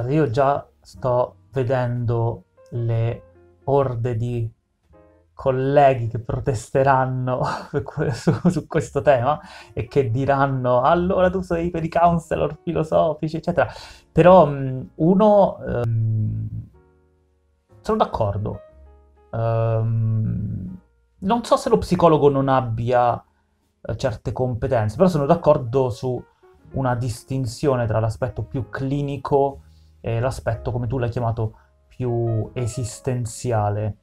Guarda, io già sto vedendo le orde di colleghi che protesteranno su questo tema e che diranno allora tu sei per i counselor filosofici, eccetera. Però sono d'accordo. Non so se lo psicologo non abbia certe competenze, però sono d'accordo su una distinzione tra l'aspetto più clinico e l'aspetto, come tu l'hai chiamato, più esistenziale.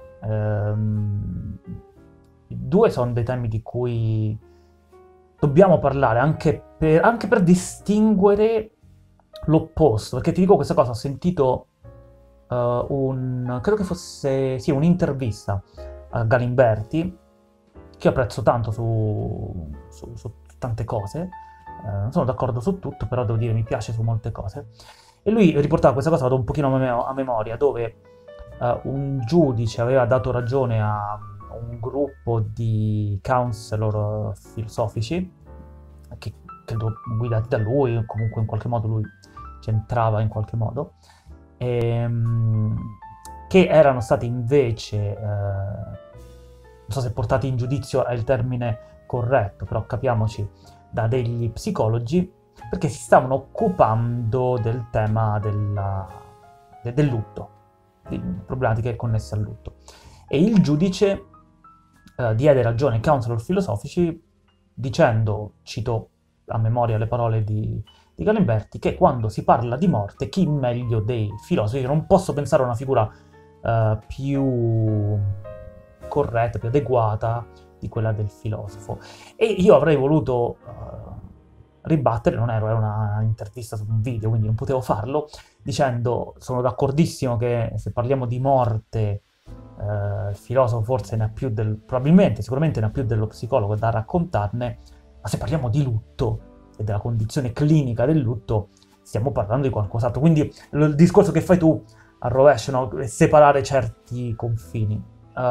I due sono dei temi di cui dobbiamo parlare anche per distinguere l'opposto, perché ti dico questa cosa, ho sentito credo che fosse, sì, un'intervista a Galimberti, che io apprezzo tanto su tante cose, non sono d'accordo su tutto, però devo dire mi piace su molte cose, e lui riportava questa cosa, vado un pochino a memoria, dove un giudice aveva dato ragione a un gruppo di counselor filosofici, che credo guidati da lui, o comunque in qualche modo lui c'entrava in qualche modo, che erano stati invece, non so se portati in giudizio è il termine corretto, però capiamoci, da degli psicologi, perché si stavano occupando del tema del lutto, di problematiche connesse al lutto. E il giudice diede ragione ai counselor filosofici dicendo, cito a memoria le parole di Galimberti, che quando si parla di morte, chi meglio dei filosofi, non posso pensare a una figura più corretta, più adeguata di quella del filosofo. E io avrei voluto ribattere, era una intervista su un video, quindi non potevo farlo, dicendo sono d'accordissimo che se parliamo di morte il filosofo forse ne ha più probabilmente, sicuramente ne ha più dello psicologo da raccontarne, ma se parliamo di lutto e della condizione clinica del lutto, stiamo parlando di qualcos'altro. Quindi il discorso che fai tu al rovescio, no? È separare certi confini.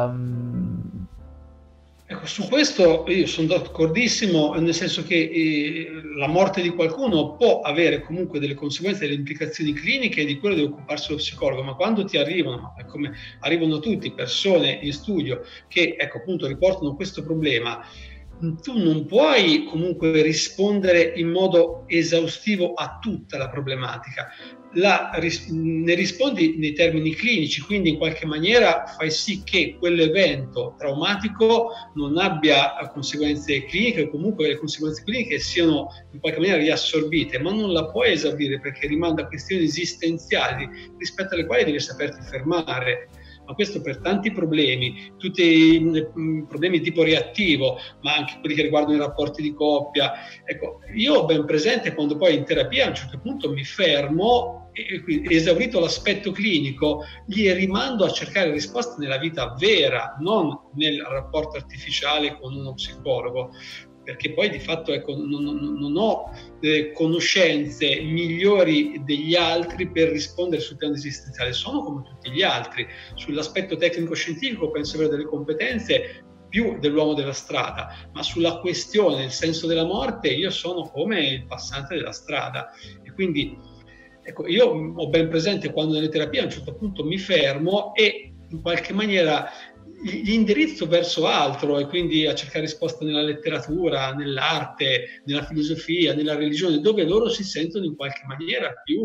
Ecco, su questo io sono d'accordissimo, nel senso che la morte di qualcuno può avere comunque delle conseguenze, delle implicazioni cliniche, e di quello deve occuparsi lo psicologo, ma quando ti arrivano, come arrivano tutti, persone in studio che, ecco, appunto, riportano questo problema, tu non puoi comunque rispondere in modo esaustivo a tutta la problematica. Ne rispondi nei termini clinici, quindi in qualche maniera fai sì che quell'evento traumatico non abbia conseguenze cliniche, o comunque le conseguenze cliniche siano in qualche maniera riassorbite, ma non la puoi esaurire perché rimanda a questioni esistenziali rispetto alle quali devi saperti fermare. Ma questo per tanti problemi, tutti i problemi tipo reattivo, ma anche quelli che riguardano i rapporti di coppia. Ecco, io ho ben presente quando poi in terapia a un certo punto mi fermo e esaurito l'aspetto clinico, gli rimando a cercare risposte nella vita vera, non nel rapporto artificiale con uno psicologo, perché poi di fatto, ecco, non ho conoscenze migliori degli altri per rispondere sul piano esistenziale, sono come tutti gli altri. Sull'aspetto tecnico-scientifico penso avere delle competenze più dell'uomo della strada, ma sulla questione, il senso della morte, io sono come il passante della strada. E quindi, ecco, io ho ben presente quando nelle terapie a un certo punto mi fermo e in qualche maniera gli indirizzo verso altro, e quindi a cercare risposta nella letteratura, nell'arte, nella filosofia, nella religione, dove loro si sentono in qualche maniera più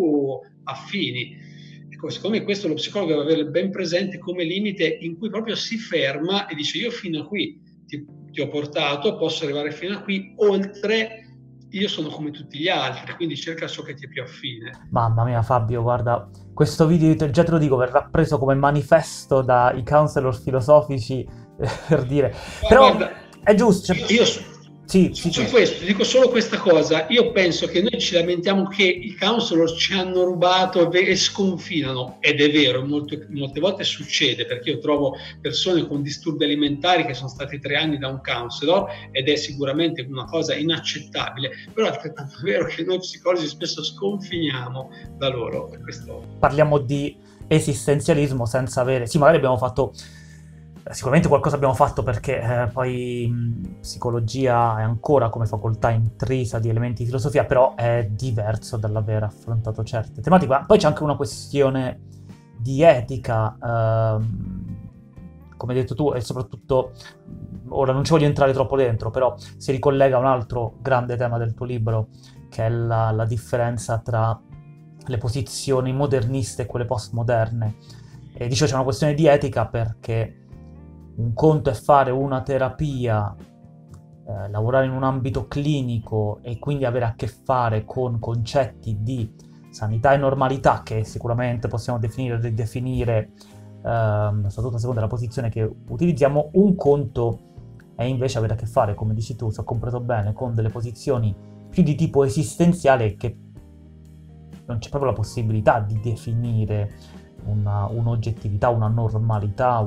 affini. Ecco, siccome questo lo psicologo deve avere ben presente come limite, in cui proprio si ferma e dice: io fino a qui ti ho portato, posso arrivare fino a qui, oltre io sono come tutti gli altri, quindi cerca ciò che ti è più affine. Mamma mia, Fabio, guarda, questo video, già te lo dico, verrà preso come manifesto dai counselor filosofici, per dire. Ma Però guarda, è giusto, cioè. io Sì, sì, su sì. questo ti dico solo questa cosa: io penso che noi ci lamentiamo che i counselor ci hanno rubato e sconfinano, ed è vero, molte volte succede, perché io trovo persone con disturbi alimentari che sono stati 3 anni da un counselor, ed è sicuramente una cosa inaccettabile, però è altrettanto vero che noi psicologi spesso sconfiniamo da loro. Questo... Parliamo di esistenzialismo senza avere. Sì, magari abbiamo fatto Sicuramente qualcosa abbiamo fatto, perché poi psicologia è ancora come facoltà intrisa di elementi di filosofia, però è diverso dall'aver affrontato certe tematiche. Ma poi c'è anche una questione di etica, come hai detto tu, e soprattutto, ora non ci voglio entrare troppo dentro, però si ricollega a un altro grande tema del tuo libro, che è la differenza tra le posizioni moderniste e quelle postmoderne. E dicevo, c'è una questione di etica, perché un conto è fare una terapia, lavorare in un ambito clinico e quindi avere a che fare con concetti di sanità e normalità che sicuramente possiamo definire o ridefinire, soprattutto a seconda della posizione che utilizziamo. Un conto è invece avere a che fare, come dici tu, se ho compreso bene, con delle posizioni più di tipo esistenziale, che non c'è proprio la possibilità di definire un'oggettività, una normalità,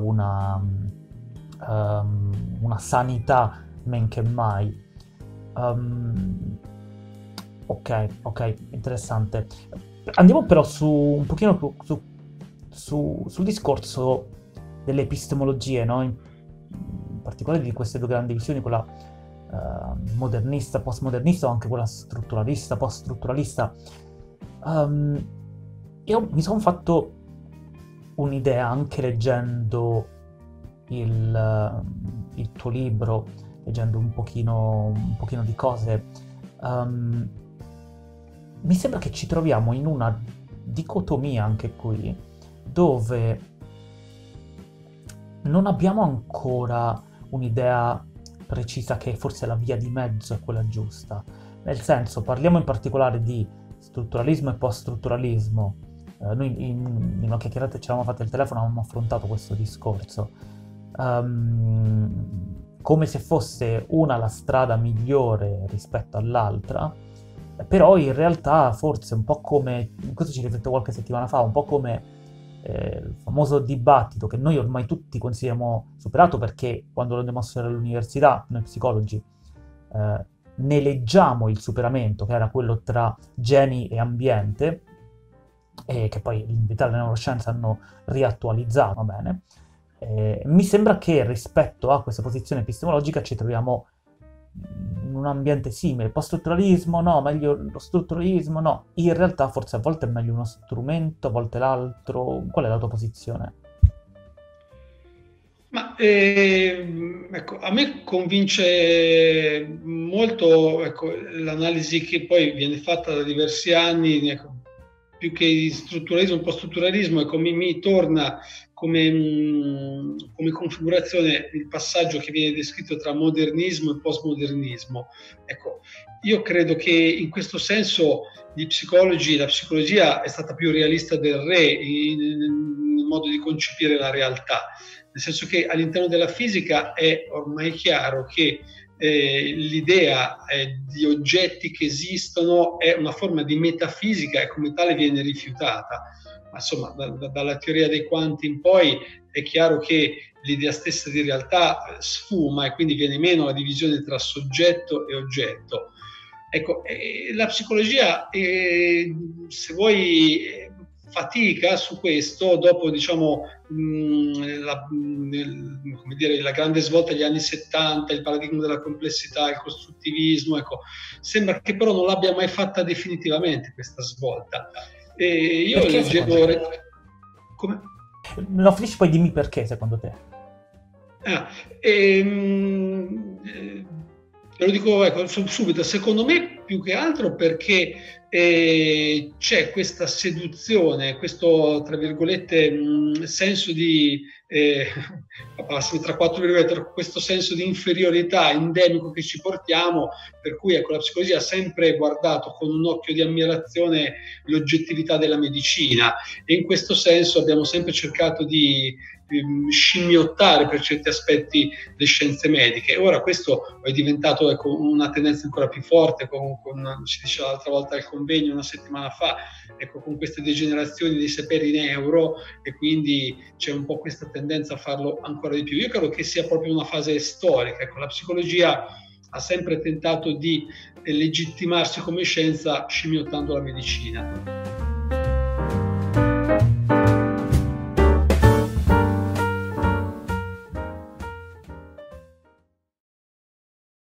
una sanità, men che mai. Ok, interessante. Andiamo però un pochino sul discorso delle epistemologie, no? In particolare di queste due grandi visioni, quella modernista, postmodernista, o anche quella strutturalista, poststrutturalista. Io mi sono fatto un'idea anche leggendo il tuo libro, leggendo un pochino di cose. Mi sembra che ci troviamo in una dicotomia anche qui, dove non abbiamo ancora un'idea precisa che forse la via di mezzo è quella giusta. Nel senso, parliamo in particolare di strutturalismo e post-strutturalismo. Noi in una chiacchierata ci eravamo fatti al telefono, avevamo affrontato questo discorso. Come se fosse una la strada migliore rispetto all'altra, però in realtà forse un po' come, questo ci riflettevo qualche settimana fa, un po' come il famoso dibattito che noi ormai tutti consideriamo superato, perché quando lo andiamo a studiare all'università, noi psicologi, ne leggiamo il superamento, che era quello tra geni e ambiente, e che poi l'Italia e le neuroscienze hanno riattualizzato, va bene. Mi sembra che rispetto a questa posizione epistemologica ci troviamo in un ambiente simile. Post-strutturalismo no, meglio lo strutturalismo no. In realtà forse a volte è meglio uno strumento, a volte l'altro. Qual è la tua posizione? Ma ecco, a me convince molto, ecco, l'analisi che poi viene fatta da diversi anni, ecco, più che di strutturalismo e post-strutturalismo, ecco, mi torna come configurazione il passaggio che viene descritto tra modernismo e postmodernismo. Ecco, io credo che in questo senso la psicologia è stata più realista del re nel modo di concepire la realtà, nel senso che all'interno della fisica è ormai chiaro che l'idea di oggetti che esistono è una forma di metafisica e come tale viene rifiutata. Ma insomma, dalla teoria dei quanti in poi è chiaro che l'idea stessa di realtà sfuma e quindi viene meno la divisione tra soggetto e oggetto. Ecco, la psicologia, se vuoi, fatica su questo dopo, diciamo, la grande svolta degli anni 70, il paradigma della complessità, il costruttivismo, ecco, sembra che però non l'abbia mai fatta definitivamente questa svolta. Io Perché leggevo... Come? No, finisci, poi dimmi perché secondo te. Te lo dico, ecco, subito, secondo me più che altro perché c'è questa seduzione, questo, tra virgolette, senso di, tra quattro virgolette, questo senso di inferiorità endemico che ci portiamo, per cui ecco, la psicologia ha sempre guardato con un occhio di ammirazione l'oggettività della medicina e in questo senso abbiamo sempre cercato di scimmiottare per certi aspetti le scienze mediche. Ora questo è diventato, ecco, una tendenza ancora più forte, si diceva l'altra volta al convegno una settimana fa, ecco, con queste degenerazioni dei saperi neuro, e quindi c'è un po' questa tendenza a farlo ancora di più. Io credo che sia proprio una fase storica. Ecco, la psicologia ha sempre tentato di legittimarsi come scienza scimmiottando la medicina.